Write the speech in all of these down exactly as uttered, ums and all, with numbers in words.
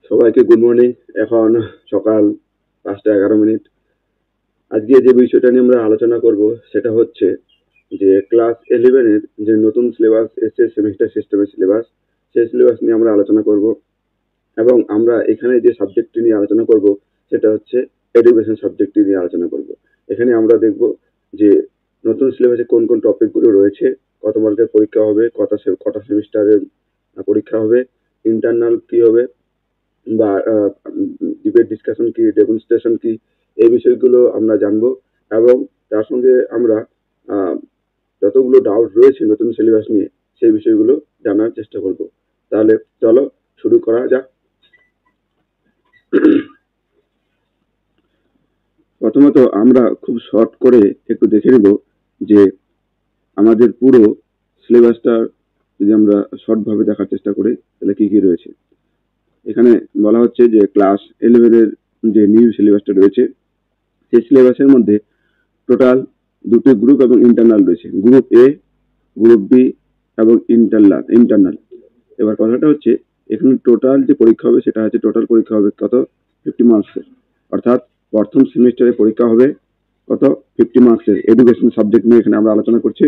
সবাইকে good morning. এখন সকাল পাঁচটা এগারো মিনিট। আজকে যে বিষয়টা নিয়ে আমরা আলোচনা করব সেটা হচ্ছে যে ক্লাস ইলেভেনের যে নতুন সিলেবাস এসছে, সেমিস্টার সিস্টেমের সিলেবাস, সেই সিলেবাস নিয়ে আমরা আলোচনা করব। এবং আমরা এখানে যে সাবজেক্টটি নিয়ে আলোচনা করব সেটা হচ্ছে এডুকেশন সাবজেক্টটি নিয়ে আলোচনা করব। এখানে আমরা দেখব যে নতুন সিলেবাসে কোন কোন টপিকগুলো রয়েছে, কত মার্কের পরীক্ষা হবে, কত কটা সেমিস্টারের পরীক্ষা হবে, ইন্টারনাল কি হবে, বা ডিবেট ডিসকাশন কি, ডেমনস্ট্রেশন কি, এই বিষয়গুলো আমরা জানবো। এবং তার সঙ্গে আমরা যতগুলো ডাউট রয়েছে নতুন সিলেবাস নিয়ে সেই বিষয়গুলো জানার চেষ্টা করব। তাহলে চলো শুরু করা যাক। প্রথমত আমরা খুব শর্ট করে একটু দেখে নেব যে আমাদের পুরো সিলেবাসটা যদি আমরা শর্টভাবে দেখার চেষ্টা করি তাহলে কি কি রয়েছে। এখানে বলা হচ্ছে যে ক্লাস ইলেভেনের যে নিউ সিলেবাসটা রয়েছে সেই সিলেবাসের মধ্যে টোটাল দুটি গ্রুপ এবং ইন্টারনাল রয়েছে, গ্রুপ এ, গ্রুপ বি এবং ইন্টারনাল ইন্টারনাল এবার কথাটা হচ্ছে এখানে টোটাল যে পরীক্ষা হবে সেটা হচ্ছে টোটাল পরীক্ষা হবে কত, ফিফটি মার্কসের। অর্থাৎ প্রথম সেমিস্টারে পরীক্ষা হবে কত, ফিফটি মার্কসের এডুকেশন সাবজেক্ট নিয়ে এখানে আমরা আলোচনা করছি।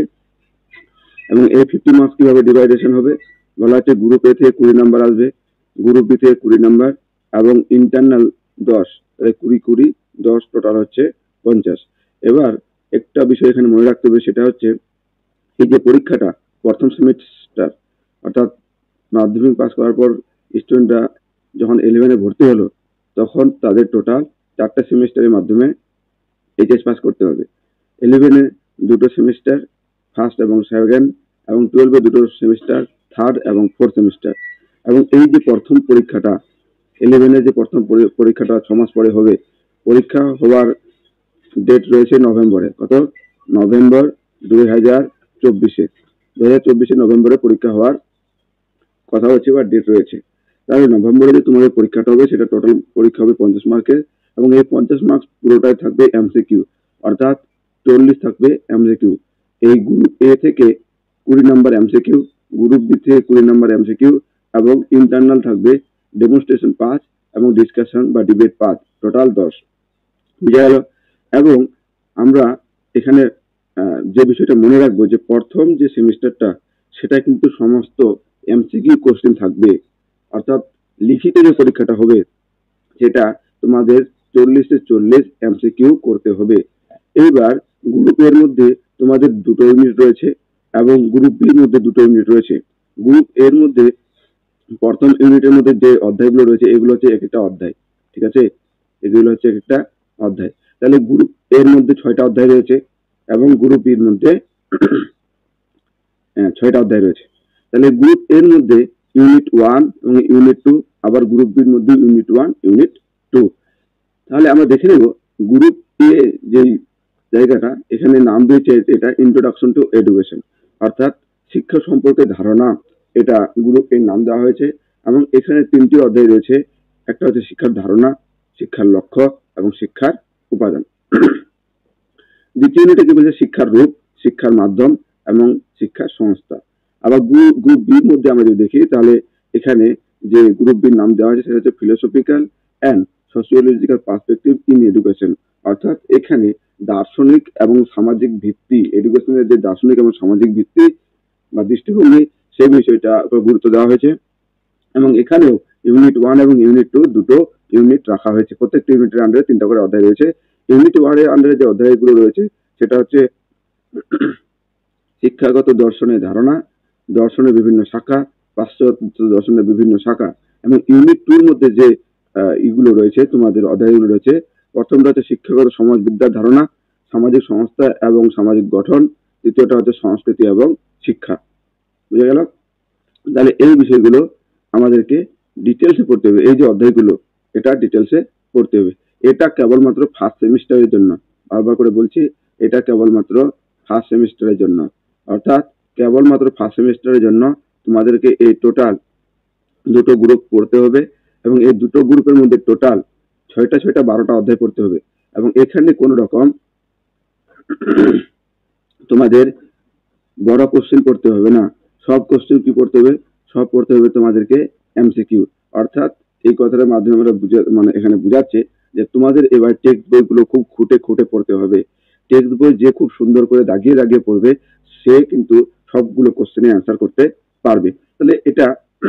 এবং এই ফিফটি মার্কস কিভাবে ডিভাইডেশন হবে, বলা হচ্ছে গ্রুপ এ থেকে কুড়ি নাম্বার আসবে, গ্রুপ বি থেকে কুড়ি নাম্বার এবং ইন্টারনাল দশ, কুড়ি কুড়ি দশ, টোটাল হচ্ছে পঞ্চাশ। এবার একটা বিষয় এখানে মনে রাখতে হবে, সেটা হচ্ছে এই যে পরীক্ষাটা প্রথম সেমিস্টার, অর্থাৎ মাধ্যমিক পাস করার পর স্টুডেন্টরা যখন ইলেভেনে ভর্তি হলো তখন তাদের টোটাল চারটা সেমিস্টারের মাধ্যমে এইচএস পাস করতে হবে। ইলেভেনে দুটো সেমিস্টার, ফার্স্ট এবং সেকেন্ড, এবং টুয়েলভে দুটো সেমিস্টার, থার্ড এবং ফোর্থ সেমিস্টার। এবং এই যে প্রথম পরীক্ষাটা ইলেভেনে যে প্রথম পরীক্ষাটা ছ মাস পরে হবে, পরীক্ষা হওয়ার ডেট রয়েছে নভেম্বরে, কত, নভেম্বর দুই হাজার চব্বিশে দুই হাজার চব্বিশে নভেম্বরে পরীক্ষা হওয়ার কথা হচ্ছে বা ডেট রয়েছে। তাহলে নভেম্বরে যে তোমাদের পরীক্ষাটা হবে সেটা টোটাল পরীক্ষা হবে পঞ্চাশ মার্কের, এবং এই পঞ্চাশ মার্কস পুরোটাই থাকবে এমসিকিউ, অর্থাৎ চল্লিশ থাকবে এমসিকিউ। এই গ্রুপ এ থেকে কুড়ি নাম্বার এমসিকিউ, গ্রুপ বি থেকে কুড়ি নাম্বার এমসিকিউ, এবং ইন্টারনাল থাকবে ডেমনস্ট্রেশন পাঁচ এবং ডিসকাশন বা ডিবেট পাঁচ, টোটাল দশ। বুঝা গেল? এবং আমরা এখানে যে বিষয়টা মনে রাখবো যে প্রথম যে সেমিস্টারটা সেটা কিন্তু সমস্ত এমসিকিউ কোশ্চেন থাকবে, অর্থাৎ লিখিত যে পরীক্ষাটা হবে সেটা তোমাদের চল্লিশে চল্লিশ এমসিকিউ করতে হবে। এইবার গ্রুপের মধ্যে তোমাদের দুটো ইউনিট রয়েছে এবং গ্রুপ বির মধ্যে দুটো ইউনিট রয়েছে। গ্রুপ এর মধ্যে প্রথম ইউনিটের মধ্যে যে অধ্যায়গুলো রয়েছে এগুলো হচ্ছে এক একটা অধ্যায়, ঠিক আছে, এগুলো হচ্ছে এক একটা অধ্যায়। তাহলে গ্রুপ এর মধ্যে ছয়টা অধ্যায় রয়েছে এবং গ্রুপ বির মধ্যে ছয়টা অধ্যায় রয়েছে। তাহলে গ্রুপ এর মধ্যে ইউনিট ওয়ান এবং ইউনিট টু, আবার গ্রুপ বির মধ্যে ইউনিট ওয়ান, ইউনিট টু। তাহলে আমরা দেখে নেব গ্রুপ এ যে জায়গাটা এখানে নাম দিয়েছে এটা ইন্ট্রোডাকশন টু এডুকেশন, অর্থাৎ শিক্ষা সম্পর্কে ধারণা, এটা গ্রুপ এর নাম দেওয়া হয়েছে। এবং এখানে তিনটি অধ্যায় রয়েছে, একটা হচ্ছে শিক্ষার ধারণা, শিক্ষার লক্ষ্য এবং শিক্ষার উপাদান। দ্বিতীয় ইউনিটে কি বলছে, শিক্ষার রূপ, শিক্ষার মাধ্যম এবং শিক্ষার সংস্থা। আবার গ্রুপ বির মধ্যে আমরা যদি দেখি তাহলে এখানে যে গ্রুপ বির নাম দেওয়া হয়েছে সেটা হচ্ছে philosophical and sociological perspective in education, অর্থাৎ এখানে দার্শনিক এবং সামাজিক ভিত্তি, এডুকেশনের যে দার্শনিক এবং সামাজিক ভিত্তি বা দৃষ্টিভঙ্গি সেই বিষয়টা গুরুত্ব দেওয়া হয়েছে। এবং এখানেও ইউনিট ওয়ান এবং ইউনিট টু দুটো ইউনিট রাখা হয়েছে, প্রত্যেকটা ইউনিটের আন্ডারে তিনটা করে অধ্যায় রয়েছে। ইউনিট ওয়ান এর আন্ডারে যে অধ্যায়গুলো রয়েছে সেটা হচ্ছে শিক্ষাগত দর্শনের ধারণা, দর্শনের বিভিন্ন শাখা, পাশ্চাত্য দর্শনের বিভিন্ন শাখা। এবং ইউনিট টু এর মধ্যে যে এগুলো রয়েছে তোমাদের অধ্যায়গুলো রয়েছে, প্রথমটা হচ্ছে শিক্ষাগত সমাজবিদ্যার ধারণা, সামাজিক সংস্থা এবং সামাজিক গঠন, দ্বিতীয়টা হচ্ছে সংস্কৃতি এবং শিক্ষা। বুঝা গেল? তাহলে এই বিষয়গুলো আমাদেরকে ডিটেলসে পড়তে হবে, এই যে অধ্যায়গুলো এটা ডিটেলসে পড়তে হবে। এটা কেবলমাত্র ফার্স্ট সেমিস্টারের জন্য, বারবার করে বলছি এটা কেবলমাত্র ফার্স্ট সেমিস্টারের জন্য, অর্থাৎ কেবলমাত্র ফার্স্ট সেমিস্টারের জন্য তোমাদেরকে এই টোটাল দুটো গ্রুপ পড়তে হবে। এবং এই দুটো গ্রুপের মধ্যে টোটাল ছয়টা ছয়টা বারোটা অধ্যায় পড়তে হবে। এবং এখানে কোনো রকম তোমাদের বড় কোশ্চেন পড়তে হবে না, সব কোশ্চেন কি পড়তে হবে, সব পড়তে হবে তোমাদেরকে এমসিকিউ, অর্থাৎ এই কথাটার মাধ্যমে আমরা বুঝা মানে এখানে বোঝাচ্ছে যে তোমাদের এবার টেক্সট বইগুলো খুব খুঁটে খুঁটে পড়তে হবে। টেক্সট বই যে খুব সুন্দর করে দাগিয়ে দাগিয়ে পড়বে সে কিন্তু সবগুলো কোশ্চেনে অ্যান্সার করতে পারবে। তাহলে এটা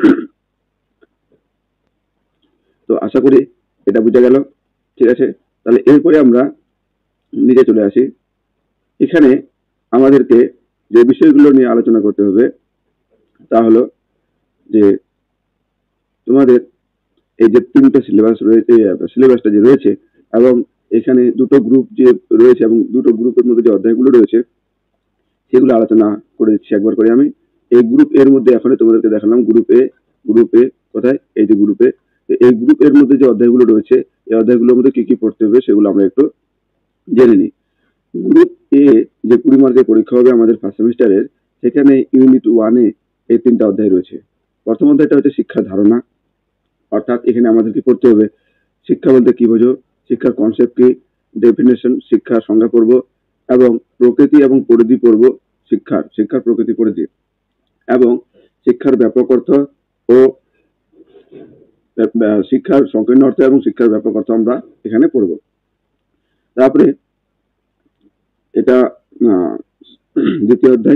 তো আশা করি এটা বোঝা গেল। ঠিক আছে, তাহলে এরপরে আমরা নিচে চলে আসি। এখানে আমাদেরকে যে বিষয়গুলো নিয়ে আলোচনা করতে হবে তা হলো যে তোমাদের এই যে তিনটা সিলেবাস রয়েছে, সিলেবাসটা যে রয়েছে এবং এখানে দুটো গ্রুপ যে রয়েছে এবং দুটো গ্রুপের মধ্যে যে অধ্যায়গুলো রয়েছে সেগুলো আলোচনা করে দিচ্ছি একবার করে আমি। এই গ্রুপ এর মধ্যে এখন তোমাদেরকে দেখালাম গ্রুপ এ, গ্রুপ এ কোথায়, এই যে গ্রুপে। এই গ্রুপের মধ্যে যে অধ্যায়গুলো রয়েছে এই অধ্যায়গুলোর মধ্যে কি কি পড়তে হবে সেগুলো আমরা একটু জেনে নিই। গ্রুপ এ যে কুড়ি মার্কের পরীক্ষা হবে আমাদের ফার্স্ট সেমিস্টারের, সেখানে ইউনিট ওয়ানে এই তিনটা অধ্যায় রয়েছে। প্রথম অধ্যায়টা হচ্ছে শিক্ষার ধারণা, অর্থাৎ এখানে আমাদেরকে পড়তে হবে শিক্ষা বলতে কি বোঝো, শিক্ষার কনসেপ্ট কি, ডেফিনেশন, শিক্ষার সংজ্ঞা পড়ব এবং প্রকৃতি এবং পরিধি পড়ব শিক্ষার, শিক্ষার প্রকৃতি পরিধি এবং শিক্ষার ব্যাপক অর্থ ও শিক্ষার সংকীর্ণ অর্থ এবং শিক্ষার ব্যাপক অর্থ আমরা এখানে পড়ব। তারপরে এটা দ্বিতীয় অধ্যায়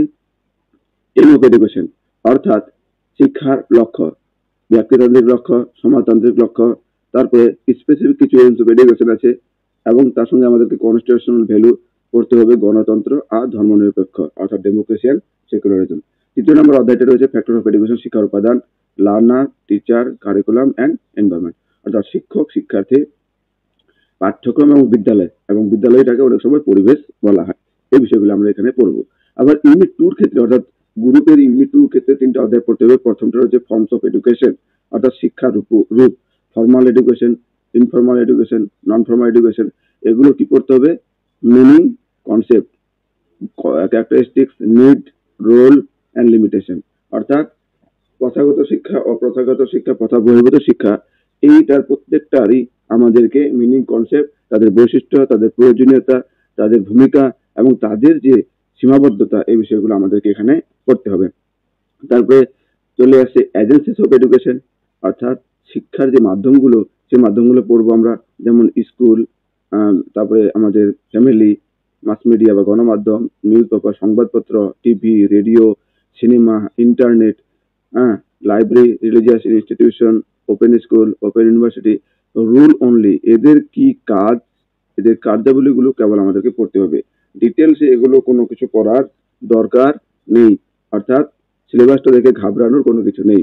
এম অফ এডুকেশন, অর্থাৎ শিক্ষার লক্ষ্য, ব্যক্তিতান্ত্রিক লক্ষ্য, সমাজতান্ত্রিক লক্ষ্য, তারপরে স্পেসিফিক কিছু এমস অফ এডুকেশন আছে এবং তার সঙ্গে আমাদেরকে কনস্টিটিউশনাল ভ্যালু পড়তে হবে, গণতন্ত্র আর ধর্মনিরপেক্ষ অর্থাৎ ডেমোক্রেসি এন্ড সেকুলারিজম। তৃতীয় নম্বর অধ্যায়টা রয়েছে ফ্যাক্টর অফ এডুকেশন, শিক্ষার উপাদান, learner, teacher, curriculum and environment, অর্থাৎ শিক্ষক, শিক্ষার্থী, পাঠ্যক্রম এবং বিদ্যালয়, এবং বিদ্যালয়টাকে অনেক সময় পরিবেশ বলা হয়। এই বিষয়গুলো আমরা এখানে পড়বো। আবার ইউনিট টুর ক্ষেত্রে অর্থাৎ গ্রুপের ইউনিট টুর ক্ষেত্রে তিনটা অধ্যায় পড়তে হবে। প্রথমটা হচ্ছে ফর্মস অফ এডুকেশন, অর্থাৎ শিক্ষার রূপ, formal education, informal education, non formal education. এগুলো কি পড়তে হবে, meaning, concept, characteristics, need, role and limitation, অর্থাৎ প্রথাগত শিক্ষা, অপ্রথাগত শিক্ষা, প্রথা বহির্ভূত শিক্ষা, এইটার প্রত্যেকটারই আমাদেরকে মিনিং, কনসেপ্ট, তাদের বৈশিষ্ট্য, তাদের প্রয়োজনীয়তা, তাদের ভূমিকা এবং তাদের যে সীমাবদ্ধতা, এই বিষয়গুলো আমাদেরকে এখানে পড়তে হবে। তারপরে চলে আসছে এজেন্সিস অফ এডুকেশন, অর্থাৎ শিক্ষার যে মাধ্যমগুলো সেই মাধ্যমগুলো পড়বো আমরা, যেমন স্কুল, তারপরে আমাদের ফ্যামিলি, মাস মিডিয়া বা গণমাধ্যম, নিউজ পেপার, সংবাদপত্র, টিভি, রেডিও, সিনেমা, ইন্টারনেট, হ্যাঁ, library, religious institution, open school, open university, rule only, এদের কি কাজ, এদের কার্যাবলীগুলো কেবল আমাদেরকে পড়তে হবে। ডিটেলসে এগুলো কোনো কিছু পড়ার দরকার নেই, অর্থাৎ সিলেবাসটা দেখে ঘাবড়ানোর কোনো কিছু নেই।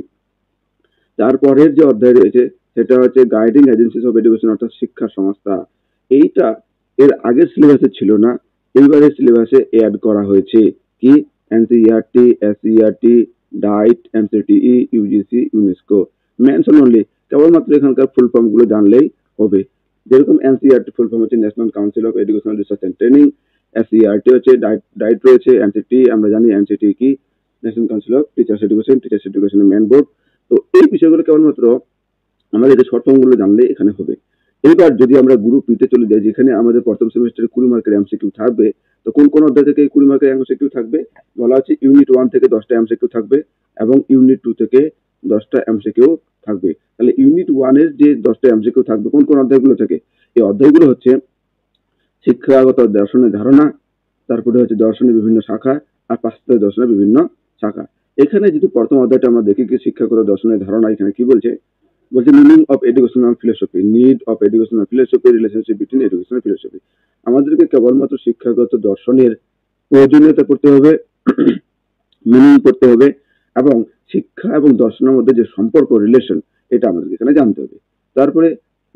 তারপরের যে অধ্যায় রয়েছে সেটা হচ্ছে গাইডিং এজেন্সিস অফ এডুকেশন, অর্থাৎ শিক্ষা সংস্থা। এইটা এর আগের সিলেবাসে ছিল না, এইবারের সিলেবাসে অ্যাড করা হয়েছে। কি, NCERT, SERT, DIET, MCTE, UGC, UNESCO, mention only, কেবলমাত্র এখানকার ফুল ফর্ম গুলো জানলেই হবে। যেরকম এনসিইআরটি ফুল ফর্ম হচ্ছে national council of educational research and training, SERT হচ্ছে ডাইট ডাইট রয়েছে, এমসিটি আমরা জানি, এমসিটি কি, national council of teachers education, teachers এডুকেশনের মেন বোর্ড। তো এই বিষয়গুলো কেবলমাত্র আমাদের এই শর্ট ফর্ম গুলো জানলে এখানে হবে। এবার যদি আমরা গ্রুপ বিতে চলে যাই, যেখানে আমাদের প্রথম সেমিস্টারে কুড়ি মার্কের এমসিকিউ থাকবে, তো কোন কোন অধ্যায় থেকে কুড়ি মার্কের এমসিকিউ থাকবে বলা হচ্ছে, ইউনিট ওয়ান থেকে দশটা এমসিকিউ থাকবে এবং ইউনিট টু থেকে দশটা এমসিকিউ থাকবে। তাহলে ইউনিট ওয়ান এর যে দশটা এমসিকিউ থাকবে কোন কোন অধ্যায়গুলো থেকে, এই অধ্যায়গুলো হচ্ছে শিক্ষাগত দর্শনের ধারণা, তারপরে হচ্ছে দর্শনের বিভিন্ন শাখা আর পাশ্চাত্য দর্শনের বিভিন্ন শাখা। এখানে যেহেতু প্রথম অধ্যায়টা আমরা দেখি কি শিক্ষাগত দর্শনের ধারণা, এখানে কি বলছে, বলছে meaning of educational philosophy, need of educational philosophy, relationship between educational philosophy. আমাদেরকে কেবলমাত্র শিক্ষাগত দর্শনের প্রয়োজনীয়তা পড়তে হবে, মিনিং পড়তে হবে এবং শিক্ষা এবং দর্শনের মধ্যে যে সম্পর্ক, রিলেশন, এটা আমাদের এখানে জানতে হবে। তারপরে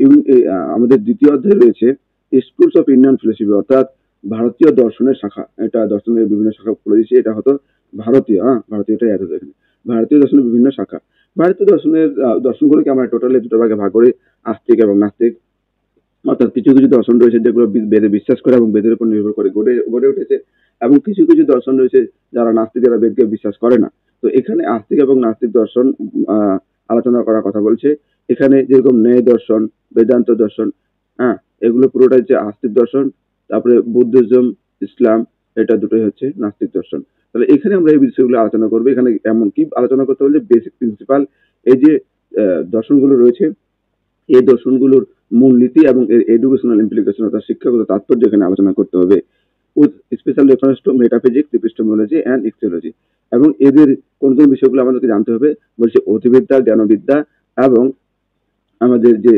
আমাদের দ্বিতীয় অধ্যায় রয়েছে স্কুলস অফ ইন্ডিয়ান ফিলোসফি, অর্থাৎ ভারতীয় দর্শনের শাখা। এটা দর্শনের বিভিন্ন শাখা বলে দিচ্ছি, এটা হতো ভারতীয়, হ্যাঁ ভারতীয়টা এত এখানে ভারতীয় দর্শনের বিভিন্ন শাখা। ভারতীয় দর্শনের দর্শনগুলোকে আমরা টোটালি দুটো ভাগে ভাগ করি, আস্তিক এবং নাস্তিক। অর্থাৎ কিছু কিছু দর্শন রয়েছে যেগুলো বেদে বিশ্বাস করে এবং বেদের উপর নির্ভর করে গড়ে গড়ে উঠেছে, এবং কিছু কিছু দর্শন রয়েছে যারা নাস্তিক, যারা বেদকে বিশ্বাস করে না। তো এখানে আস্তিক এবং নাস্তিক দর্শন আহ আলোচনা করার কথা বলছে। এখানে যেরকম ন্যায় দর্শন, বেদান্ত দর্শন, হ্যাঁ এগুলো পুরোটাই হচ্ছে আস্তিক দর্শন। তারপরে বুদ্ধিজম, ইসলাম, এটা দুটোই হচ্ছে নাস্তিক দর্শন। তাহলে এখানে আমরা এই বিষয়গুলো আলোচনা করবো। এখানে এমন কি আলোচনা করতে বলছে, বেসিক প্রিন্সিপাল, এই যে দর্শনগুলো রয়েছে এই দর্শনগুলোর মূলনীতি এবং এর এডুকেশনাল ইমপ্লিকেশন অর্থাৎ শিক্ষাগত তাৎপর্য এখানে আলোচনা করতে হবে, with special reference to metaphysics, epistemology and axiology. এবং এদের কোন কোন বিষয়গুলো আমাদেরকে জানতে হবে বলছে, অধিবিদ্যা, জ্ঞানবিদ্যা এবং আমাদের যে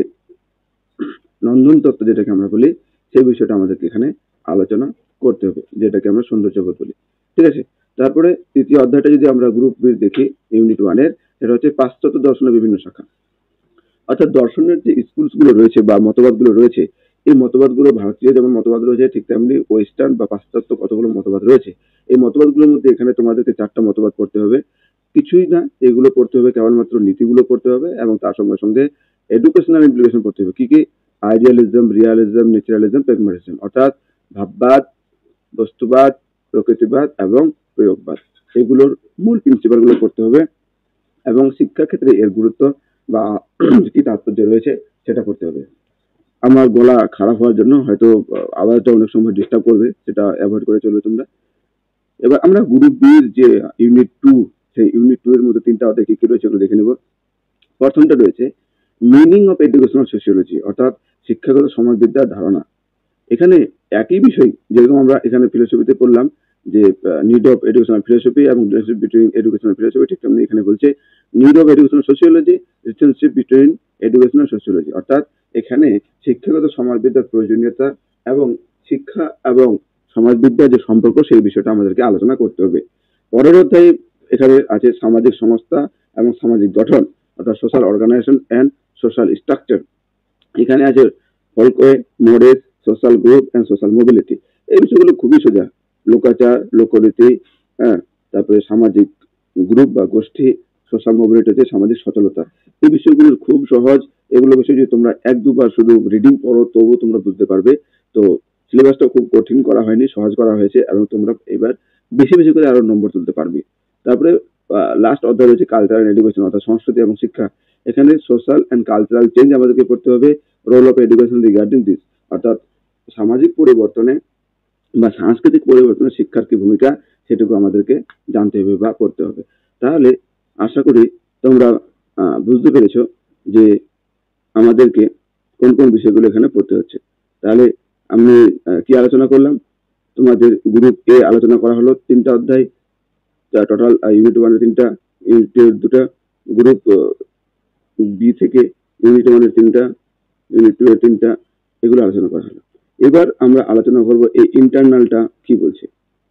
নন্দন তত্ত্ব যেটাকে আমরা বলি, সেই বিষয়টা আমাদেরকে এখানে আলোচনা করতে হবে, যেটাকে আমরা সৌন্দর্যবোধ বলি। ঠিক আছে। তারপরে তৃতীয় অধ্যায়টা যদি আমরা গ্রুপ বি দেখি, ইউনিট ওয়ানের, এটা হচ্ছে পাশ্চাত্য দর্শনের বিভিন্ন শাখা। অর্থাৎ দর্শনের যে স্কুলস গুলো রয়েছে বা মতবাদ গুলো রয়েছে, এই মতবাদ গুলো ভারতীয় যেমন মতবাদ রয়েছে, ঠিক তেমনি ওয়েস্টার্ন বা পাশ্চাত্য কতগুলো মতবাদ রয়েছে। এই মতবাদগুলোর মধ্যে এখানে তোমাদেরকে চারটা মতবাদ পড়তে হবে। কিছুই না, এগুলো পড়তে হবে কেবলমাত্র নীতিগুলো পড়তে হবে এবং তার সঙ্গে সঙ্গে এডুকেশনাল ইমপ্লিকেশন পড়তে হবে। কি কি? আইডিয়ালিজম, রিয়ালিজম, ন্যাচারালিজম, প্র্যাগম্যাটিজম, অর্থাৎ ভাববাদ, বস্তুবাদ, প্রকৃতিবাদ এবং প্রয়োগবাদ, এগুলোর মূল প্রিন্সিপাল গুলো পড়তে হবে এবং শিক্ষা ক্ষেত্রে এর গুরুত্ব বা কি তাৎপর্য রয়েছে সেটা পড়তে হবে। আমার গলা খারাপ হওয়ার জন্য হয়তো আওয়াজটা অনেক সময় ডিস্টার্ব করবে, সেটা অ্যাভয়েড করে চলবে তোমরা। এবার আমরা গ্রুপ বি এর যে ইউনিট টু, সেই ইউনিট টু এর মধ্যে তিনটা অধ্যায় কি কি রয়েছে এগুলো দেখে নেব। প্রথমটা রয়েছে মিনিং অফ এডুকেশনাল সোশিওলজি, অর্থাৎ শিক্ষাগত সমাজবিদ্যার ধারণা। এখানে একই বিষয় যেরকম আমরা এখানে ফিলোসফিতে পড়লাম যে নিড অফ এডুকেশনাল ফিলোসফি এবং রিলেশনশিপ বিটুইন এডুকেশনাল ফিলোসফি, ঠিক তেমনি এখানে বলছে need of educational sociology, relationship between educational sociology, অর্থাৎ এখানে শিক্ষাগত সমাজবিদ্যার প্রয়োজনীয়তা এবং শিক্ষা এবং সমাজবিদ্যার যে সম্পর্ক সেই বিষয়টা আমাদেরকে আলোচনা করতে হবে। পরের অধ্যায়ে এখানে আছে সামাজিক সংস্থা এবং সামাজিক গঠন, অর্থাৎ social organisation and social structure. এখানে আছে folkways, mores, social group and social mobility. এই বিষয়গুলো খুবই সোজা, লোকাচার, লোকরীতি, হ্যাঁ, তারপরে সামাজিক গ্রুপ বা গোষ্ঠী, সোশ্যাল মোবিলিটি হচ্ছে সামাজিক সচলতা। এই বিষয়গুলো খুব সহজ, এগুলো বিষয় যদি তোমরা এক দুবার শুধু রিডিং পড়ো তবু তোমরা বুঝতে পারবে। তো সিলেবাসটা খুব কঠিন করা হয়নি, সহজ করা হয়েছে এবং তোমরা এবার বেশি বেশি করে আরো নম্বর তুলতে পারবে। তারপরে লাস্ট অধ্যায় রয়েছে কালচারাল এডুকেশন, অর্থাৎ সংস্কৃতি এবং শিক্ষা। এখানে সোশ্যাল অ্যান্ড কালচারাল চেঞ্জ আমাদেরকে পড়তে হবে, role of education regarding this, অর্থাৎ সামাজিক পরিবর্তনে বা সাংস্কৃতিক পরিবর্তনে শিক্ষার কি ভূমিকা সেটুকু আমাদেরকে জানতে হবে বা করতে হবে। তাহলে আশা করি তোমরা বুঝতে পেরেছো যে আমাদেরকে কোন কোন বিষয়গুলো এখানে পড়তে হচ্ছে। তাহলে আমি কি আলোচনা করলাম, তোমাদের গ্রুপ এ আলোচনা করা হলো তিনটা অধ্যায়, টোটাল ইউনিট ওয়ানের তিনটা, ইউনিট টু এর দুটা, গ্রুপ বি থেকে ইউনিট ওয়ানের তিনটা, ইউনিট টু এর তিনটা, এগুলো আলোচনা করা হলো। এবার আমরা আলোচনা করব এই ইন্টারনালটা কি বলছে।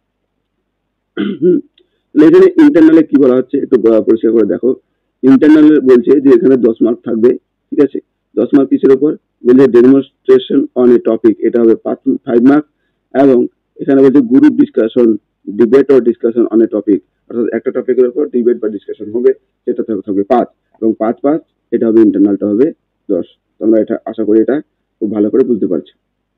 এখানে ইন্টারনালে কি বলা হচ্ছে একটু পরিষ্কার করে দেখো। ইন্টারনালে বলছে যে এখানে দশ মার্ক থাকবে, ঠিক আছে। দশ মার্ক কিসের উপর বলছে? ডেমনস্ট্রেশন অন এ টপিক, এটা হবে ফাইভ মার্ক। এবং এখানে বলছে গ্রুপ ডিসকাশন, ডিবেট ও ডিসকাশন অন এ টপিক, অর্থাৎ একটা টপিকের উপর ডিবেট বা ডিসকাশন হবে, সেটা থাকবে পাঁচ, এবং পাঁচ পাঁচ এটা হবে, ইন্টারনালটা হবে দশ। তোমরা এটা আশা করি এটা খুব ভালো করে বুঝতে পারছো।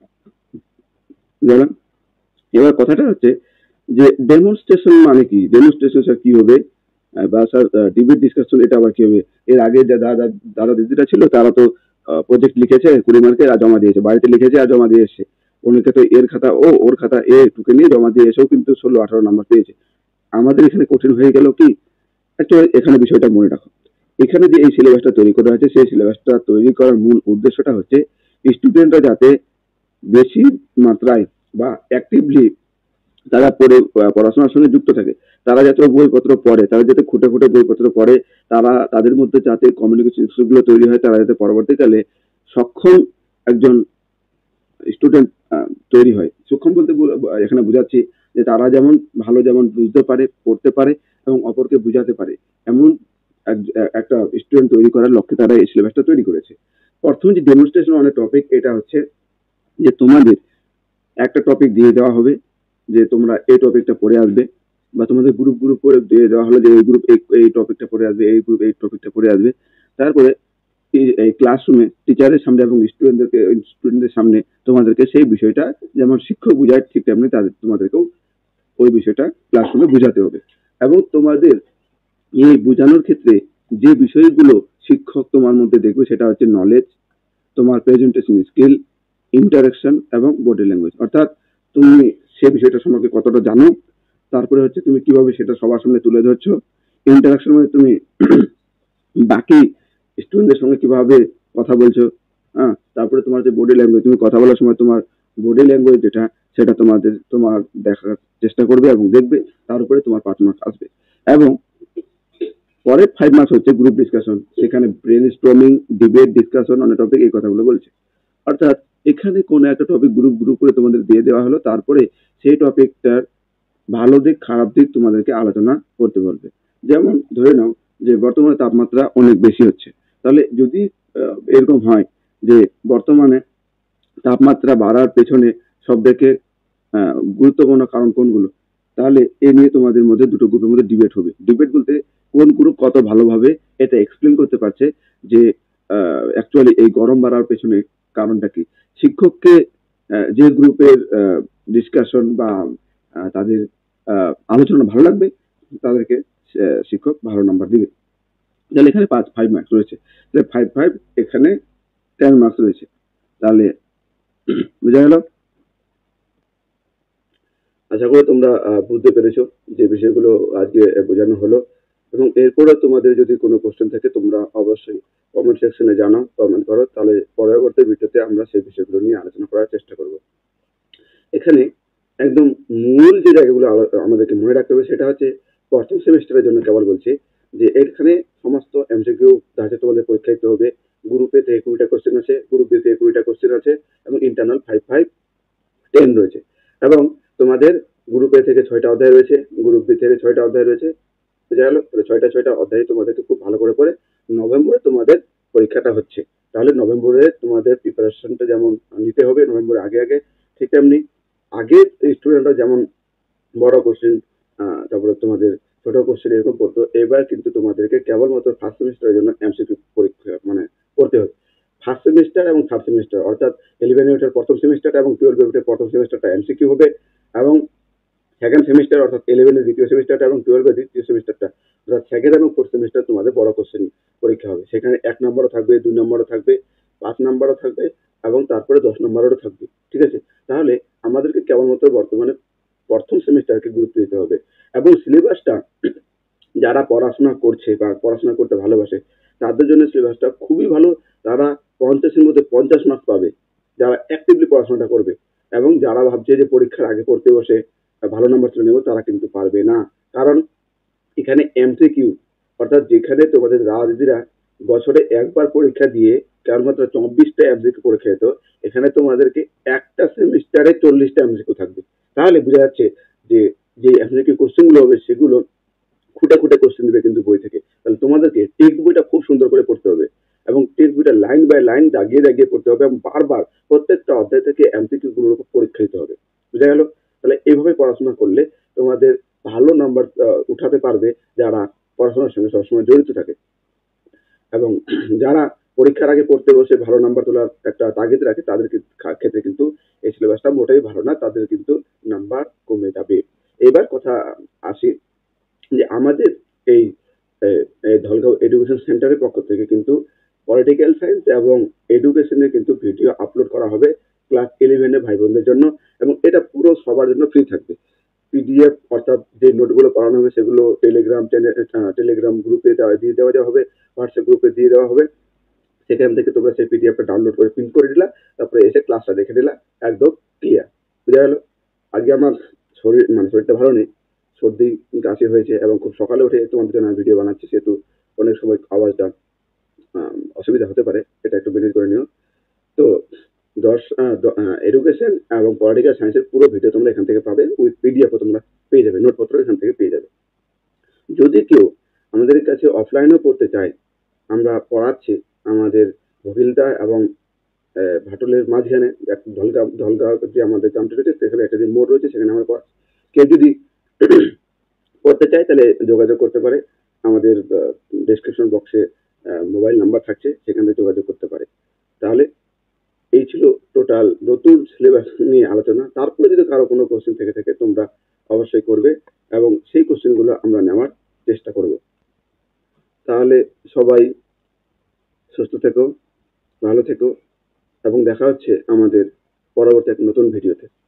এবার কথাটা হচ্ছে যে ডেমনস্ট্রেশন মানে কি, ডেমনস্ট্রেশন কি হবে বা স্যার ডিবেট ডিসকাশন এটা আবার কি হবে? এর আগে যা দাদা দাদা দিদিরা ছিল তারা তো প্রজেক্ট লিখেছে কুড়ি মার্কের আর জমা দিয়েছে, বাড়িতে লিখেছে আর জমা দিয়ে এসছে। অনেকে তো এর খাতা ও ওর খাতা এ টুকে নিয়ে জমা দিয়ে এসেও কিন্তু ষোলো আঠারো নাম্বার পেয়েছে। আমাদের এখানে কঠিন হয়ে গেল কি, অ্যাকচুয়ালি এখানে বিষয়টা মনে রাখো, এখানে যে এই সিলেবাসটা তৈরি করা হয়েছে সেই সিলেবাসটা তৈরি করার মূল উদ্দেশ্যটা হচ্ছে স্টুডেন্টরা যাতে বেশি মাত্রায় বা অ্যাক্টিভলি তারা পড়ে পড়াশোনার সঙ্গে যুক্ত থাকে, তারা যাতে বইপত্র পড়ে, তারা যাতে খুঁটে খুঁটে বইপত্র পড়ে, তারা তাদের মধ্যে যাতে কমিউনিকেশন স্কিলগুলো তৈরি হয়, তারা যাতে পরবর্তীকালে সক্ষম একজন স্টুডেন্ট তৈরি হয়। সক্ষম বলতে এখানে বোঝাচ্ছি যে তারা যেমন ভালো যেমন বুঝতে পারে, পড়তে পারে এবং অপরকে বুঝাতে পারে, এমন একটা স্টুডেন্ট তৈরি করার লক্ষ্যে তারা এই সিলেবাসটা তৈরি করেছে। প্রথম যে ডেমনস্ট্রেশন অন এ টপিক, এটা হচ্ছে যে তোমাদের একটা টপিক দিয়ে দেওয়া হবে যে তোমরা এই টপিকটা পড়ে আসবে, বা তোমাদের গ্রুপ গ্রুপ করে দিয়ে দেওয়া হলো যে এই গ্রুপ এই টপিকটা পড়ে আসবে, এই গ্রুপ এই টপিকটা পড়ে আসবে। তারপরে এই ক্লাসরুমে টিচারের সামনে এবং স্টুডেন্টদেরকে স্টুডেন্টদের সামনে তোমাদেরকে সেই বিষয়টা যেমন শিক্ষক বুঝায় ঠিক তেমনি তাদের তোমাদেরকেও ওই বিষয়টা ক্লাসরুমে বুঝাতে হবে। এবং তোমাদের এই বোঝানোর ক্ষেত্রে যে বিষয়গুলো শিক্ষক তোমার মধ্যে দেখবে সেটা হচ্ছে নলেজ, তোমার প্রেজেন্টেশন স্কিল, ইন্টারাকশন এবং বডি ল্যাঙ্গুয়েজ, অর্থাৎ তুমি সে বিষয়টা সম্পর্কে কতটা জানো, তারপরে হচ্ছে তুমি কিভাবে সেটা সবার সামনে তুলে ধরছো, ইন্টারাকশন মানে তুমি বাকি স্টুডেন্টদের সঙ্গে কিভাবে কথা বলছো, হ্যাঁ, তারপরে তোমার যে বডি ল্যাঙ্গুয়েজ, তুমি কথা বলার সময় তোমার বডি ল্যাঙ্গুয়েজ যেটা, সেটা তোমাদের তোমার দেখার চেষ্টা করবে এবং দেখবে, তার উপরে তোমার পাঁচ মার্কস আসবে। এবং পরের ফাইভ মার্কস হচ্ছে গ্রুপ ডিসকাশন, সেখানে brainstorming, debate, discussion on topic, এই কথাগুলো বলছে। অর্থাৎ এখানে কোনো একটা টপিক গ্রুপ গ্রুপ করে তোমাদের দিয়ে দেওয়া হলো, তারপরে সেই টপিকটার ভালো দিক খারাপ দিক তোমাদেরকে আলোচনা করতে বলবে। যেমন ধরে নাও যে বর্তমানে তাপমাত্রা অনেক বেশি হচ্ছে, তাহলে যদি আহ, এরকম হয় যে বর্তমানে তাপমাত্রা বাড়ার পেছনে সব থেকে আহ, গুরুত্বপূর্ণ কারণ কোনগুলো, তাহলে এ নিয়ে তোমাদের মধ্যে দুটো গ্রুপের মধ্যে ডিবেট হবে। ডিবেট বলতে কোন গ্রুপ কত ভালোভাবে এটা এক্সপ্লেন করতে পারছে যে অ্যাকচুয়ালি এই গরম বাড়ার পেছনে কারণটা কি। শিক্ষককে আহ, যে গ্রুপের ডিসকাশন বা আহ, তাদের আহ, আলোচনা ভালো লাগবে, তাদেরকে আহ, শিক্ষক ভালো নাম্বার দিবে। তাহলে এখানে পাঁচ ফাইভ মার্কস রয়েছে, তাহলে ফাইভ ফাইভ এখানে টেন মার্কস রয়েছে। তাহলে বোঝা গেল? আশা করি তোমরা আহ, বুঝতে পেরেছো যে বিষয়গুলো আজকে বোঝানো হলো। এবং এরপরে তোমাদের যদি কোনো কোশ্চেন থাকে তোমরা অবশ্যই কমেন্ট সেকশনে জানাও, কমেন্ট করো, তাহলে পরবর্তী ভিডিওতে আমরা সেই বিষয়গুলো নিয়ে আলোচনা করার চেষ্টা করব। এখানে একদম মূল যে জায়গাগুলো আলো- আমাদেরকে মনে রাখতে হবে সেটা হচ্ছে প্রথম সেমিস্টারের জন্য কেবল বলছি যে এখানে সমস্ত এমসিকিউ ধাঁচে তোমাদের পরীক্ষা দিতে হবে। গ্রুপ এ থেকে কুড়িটা কোশ্চেন আছে, গ্রুপ বি থেকে কুড়িটা কোশ্চেন আছে, এবং ইন্টারনাল ফাইভ ফাইভ টেন রয়েছে। এবং তোমাদের গ্রুপ এ থেকে ছয়টা অধ্যায় রয়েছে, গ্রুপ বি থেকে ছয়টা অধ্যায় রয়েছে। বোঝা গেল? তাহলে ছয়টা ছয়টা অধ্যায় তোমাদেরকে খুব ভালো করে পড়ে নভেম্বরে তোমাদের পরীক্ষাটা হচ্ছে। তাহলে নভেম্বরে তোমাদের প্রিপারেশনটা যেমন নিতে হবে নভেম্বরে আগে আগে, ঠিক তেমনি আগে স্টুডেন্টরা যেমন বড় কোশ্চেন, তারপরে তোমাদের ছোট কোশ্চেন এরকম পড়তো, এবার কিন্তু তোমাদেরকে কেবলমাত্র ফার্স্ট সেমিস্টারের জন্য এমসিকিউ পরীক্ষা মানে পড়তে হবে। ফার্স্ট সেমিস্টার এবং থার্ড সেমিস্টার, অর্থাৎ ইলেভেন ইউনিটের প্রথম সেমিস্টারটা এবং টুয়েলভ ইউনিটের প্রথম সেমিস্টারটা এমসিকিউ হবে। এবং সেকেন্ড সেমিস্টার অর্থাৎ ইলেভেনের দ্বিতীয় সেমিস্টারটা এবং টুয়েলভের দ্বিতীয় সেমিস্টারটা, অর্থাৎ সেকেন্ড এবং ফোর্থ সেমিস্টার তোমাদের বড় কোশ্চেন পরীক্ষা হবে। সেখানে এক নম্বরও থাকবে, দুই নম্বরও থাকবে, পাঁচ নম্বরও থাকবে, এবং তারপরে দশ নম্বরেরও থাকবে। ঠিক আছে? তাহলে আমাদেরকে কেবলমাত্র বর্তমানে প্রথম সেমিস্টারকে গুরুত্ব দিতে হবে। এবং সিলেবাসটা যারা পড়াশোনা করছে বা পড়াশোনা করতে ভালোবাসে তাদের জন্য সিলেবাসটা খুবই ভালো। তারা পঞ্চাশের মধ্যে পঞ্চাশ মার্কস পাবে যারা অ্যাক্টিভলি পড়াশোনাটা করবে। এবং যারা ভাবছে যে পরীক্ষার আগে পড়তে বসে ভালো নাম্বার তুলে নেবো, তারা কিন্তু পারবে না। কারণ এখানে এমসিকিউ, অর্থাৎ যেখানে তোমাদের রাজনীতিরা বছরে একবার পরীক্ষা দিয়ে কেবলমাত্র চব্বিশটা এমসিকিউ পরীক্ষা যেত, এখানে তোমাদেরকে একটা সেমিস্টারে চল্লিশটা এমসিকিউ থাকবে। তাহলে বোঝা যাচ্ছে যে যে এমসিকিউ কোশ্চেন গুলো হবে সেগুলো খুঁটে খুঁটে কোশ্চেন দিবে কিন্তু বই থেকে। তাহলে তোমাদেরকে টেক্সট বইটা খুব সুন্দর করে পড়তে হবে, এবং টেক্সট বইটা লাইন বাই লাইন দাগিয়ে দাগিয়ে পড়তে হবে, এবং বারবার প্রত্যেকটা অধ্যায় থেকে এমসিকিউ গুলোর উপর পরীক্ষা দিতে হবে। বুঝা গেল? তাহলে এইভাবে পড়াশোনা করলে তোমাদের ভালো নাম্বার উঠাতে পারবে যারা পড়াশোনার সঙ্গে সবসময় জড়িত থাকে। এবং যারা পরীক্ষার আগে পড়তে বসে ভালো নাম্বার তোলার একটা তাগিদ রাখে তাদের ক্ষেত্রে কিন্তু এই সিলেবাসটা মোটেই ভালো না, তাদের কিন্তু নাম্বার কমে যাবে। এবার কথা আসি যে আমাদের এই ধলগাঁও এডুকেশন সেন্টারের পক্ষ থেকে কিন্তু পলিটিক্যাল সায়েন্স এবং এডুকেশনের কিন্তু ভিডিও আপলোড করা হবে ক্লাস ইলেভেনের ভাই বোনদের জন্য, এবং এটা পুরো সবার জন্য ফ্রি থাকবে। পিডিএফ অর্থাৎ যে নোটগুলো পড়ানো হবে সেগুলো টেলিগ্রাম টেলিগ্রাম গ্রুপে দিয়ে দেওয়া হবে, হোয়াটসঅ্যাপ গ্রুপে দিয়ে দেওয়া হবে। সেখান থেকে তোমরা সেই পিডিএফটা ডাউনলোড করে প্রিন্ট করে দিলা, তারপরে এসে ক্লাসটা দেখে দিলা, একদম ক্লিয়ার। বুঝা গেল? আজকে আমার শরীর মানে শরীরটা ভালো নেই, সর্দি কাশি হয়েছে, এবং খুব সকালে উঠে তোমাদের জন্য ভিডিও বানাচ্ছি, সেহেতু অনেক সময় আওয়াজটা অসুবিধা হতে পারে, এটা একটু ম্যানেজ করে নিও। তো দশ এডুকেশন এবং পলিটিক্যাল সায়েন্সের পুরো ভিডিও তোমরা এখান থেকে পাবে, উইথ পিডিএফও তোমরা পেয়ে যাবে, নোটপত্র এখান থেকে পেয়ে যাবে। যদি কেউ আমাদের কাছে অফলাইনেও পড়তে চায়, আমরা পড়াচ্ছি আমাদের ভবিলদা এবং ভাটলের মাঝখানে ধলগাঁও ধলগাঁও যে আমাদের গ্রামটা রয়েছে সেখানে একটা যে মোড় রয়েছে সেখানে আমরা পড়াচ্ছি। কেউ যদি পড়তে চায় তাহলে যোগাযোগ করতে পারে, আমাদের ডেসক্রিপশন বক্সে মোবাইল নাম্বার থাকছে, সেখানে যোগাযোগ করতে পারে। তাহলে এই ছিল টোটাল নতুন সিলেবাস নিয়ে আলোচনা। তারপরে যদি কারো কোনো কোশ্চেন থেকে থাকে তোমরা অবশ্যই করবে, এবং সেই কোশ্চেনগুলো আমরা নেওয়ার চেষ্টা করব। তাহলে সবাই সুস্থ থেকো, ভালো থেকো, এবং দেখা হচ্ছে আমাদের পরবর্তী এক নতুন ভিডিওতে।